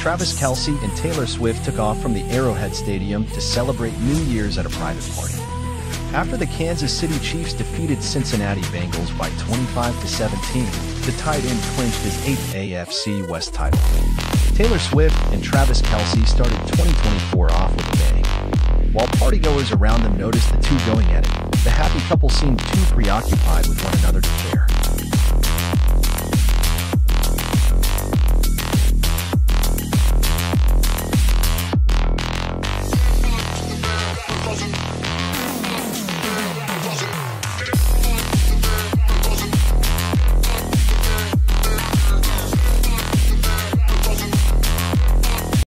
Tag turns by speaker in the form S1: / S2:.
S1: Travis Kelce and Taylor Swift took off from the Arrowhead Stadium to celebrate New Year's at a private party. After the Kansas City Chiefs defeated Cincinnati Bengals by 25-17, the tight end clinched his 8th AFC West title. Taylor Swift and Travis Kelce started 2024 off with a bang. While partygoers around them noticed the two going at it, the happy couple seemed too preoccupied with one another to care.